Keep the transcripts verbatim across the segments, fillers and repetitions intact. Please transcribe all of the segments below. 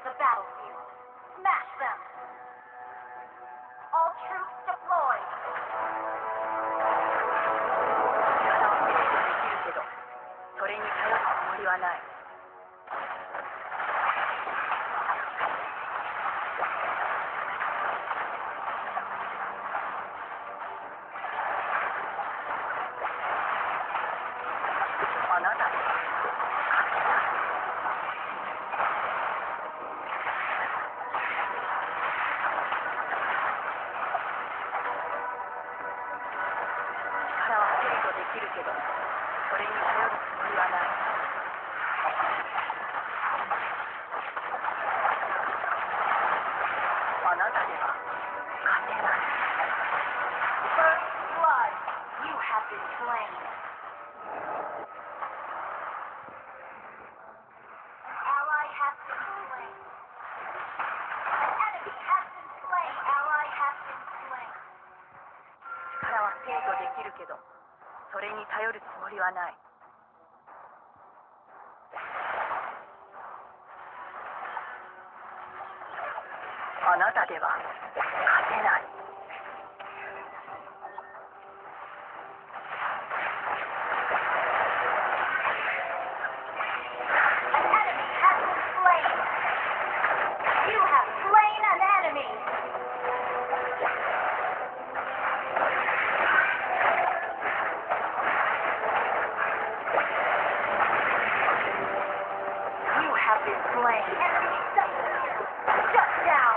the battlefield. Smash them. All troops deployed. 力を制御できるけど、それに頼るつもりはない。あなたに勝てない。力は制御できるけど、それに頼るつもりはない。あなたでは勝てない。 First blood. You have been slain. An ally has been slain. An enemy has been slain. Ally has been slain. 力は制御できるけど、それに頼るつもりはない。あなたでは勝てない。 An enemy has been slain. You have slain an enemy. You have been slain. Enemy shut down.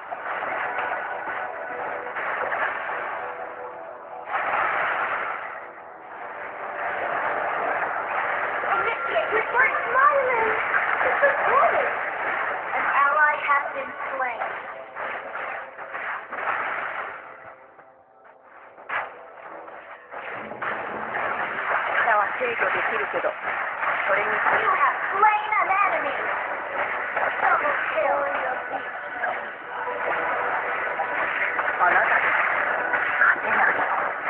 Initiate reverse smiling. This is good. An ally has been slain. 力は制御できるけど、それに You 頼る。 have slain an enemy. Double kill. あなたでは勝てない。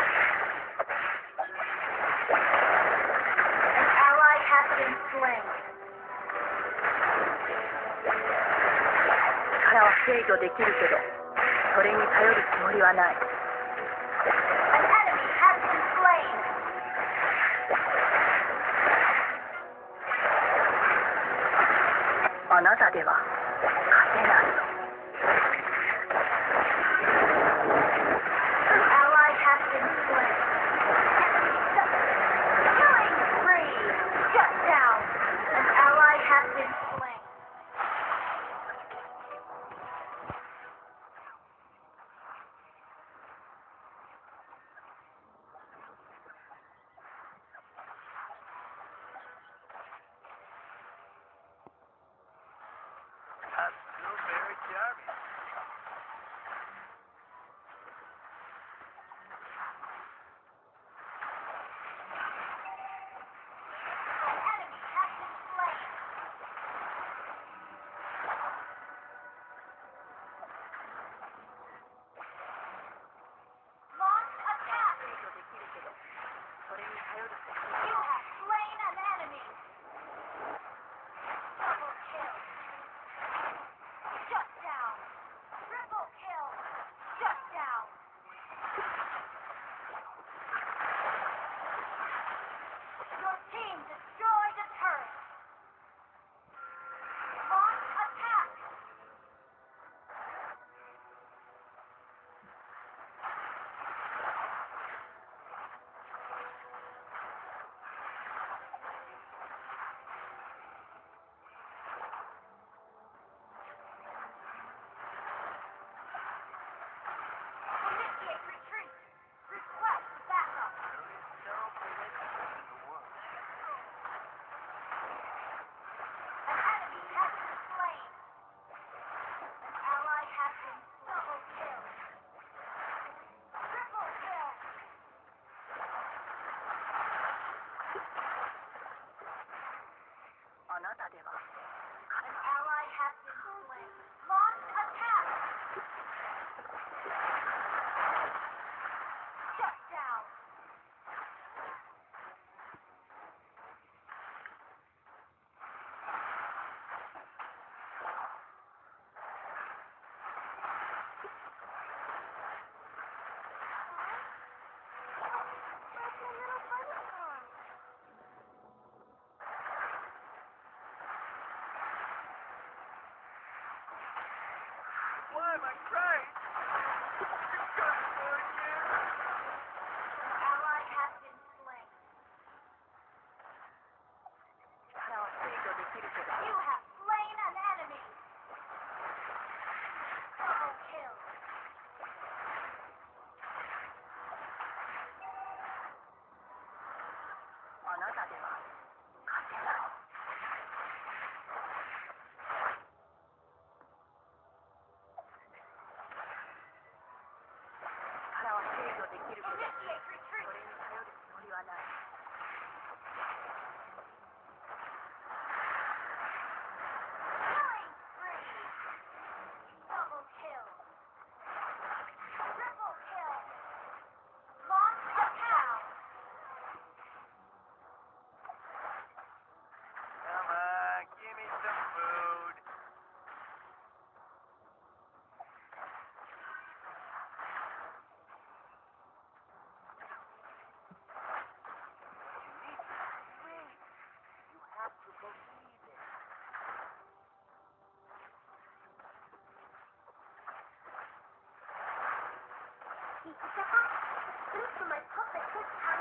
An ally has been slain. 力は制御できるけど、それに頼るつもりはない。 An enemy has been slain. あなたでは勝てない。 An ally has been slain. Killing spree. Shut down. An ally has been slain. That's blueberry Jarvis.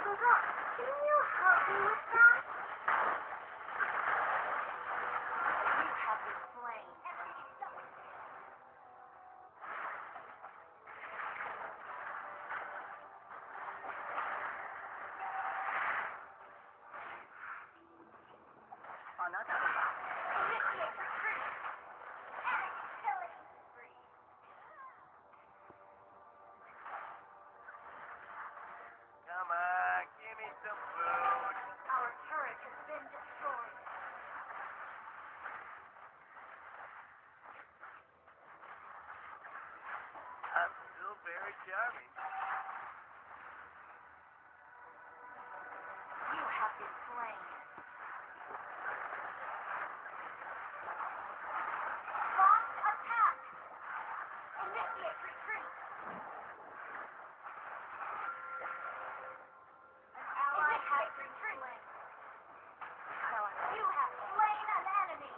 Can you help me with that? You have been slain. Another one. Initiate retreat. Enemy killing spree. Come on, give me some food. Our turret has been destroyed. I'm still very charming. You have been slain. Launch attack. Initiate retreat. An ally has been slain. You have slain an enemy.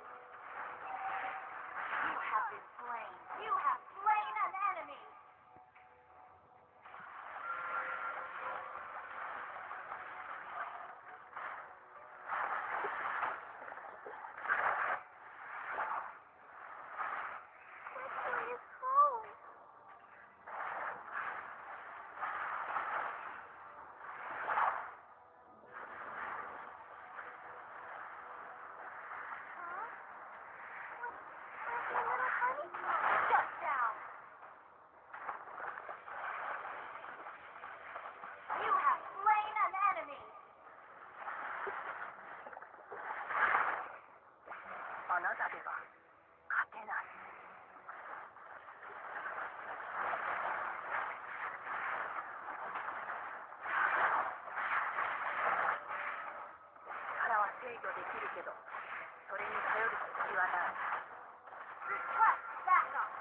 You have been slain. You have slain an enemy. Where you go? Shut down. You have slain an enemy. あなたでは勝てない。力は制御できるけど、それに頼るつもりはない。 Request backup.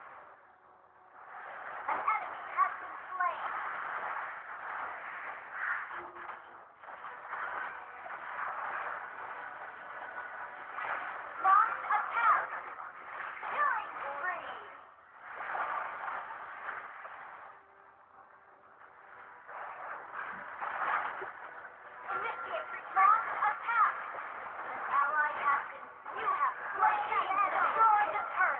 An enemy has been slain. Launch attack. Killing spree. Initiate retreat. Launch attack. An ally has been. You have slain an enemy. Destroy the turret.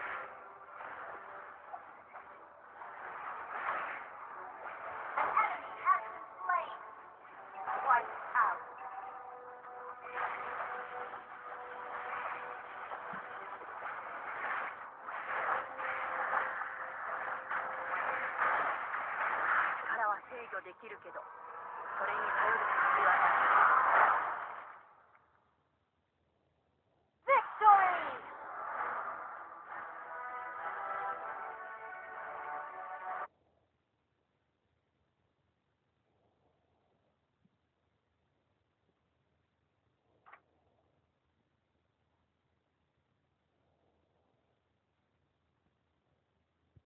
An enemy has been slain. Wiped out. 力は制御できるけど、それに頼るつもりはない。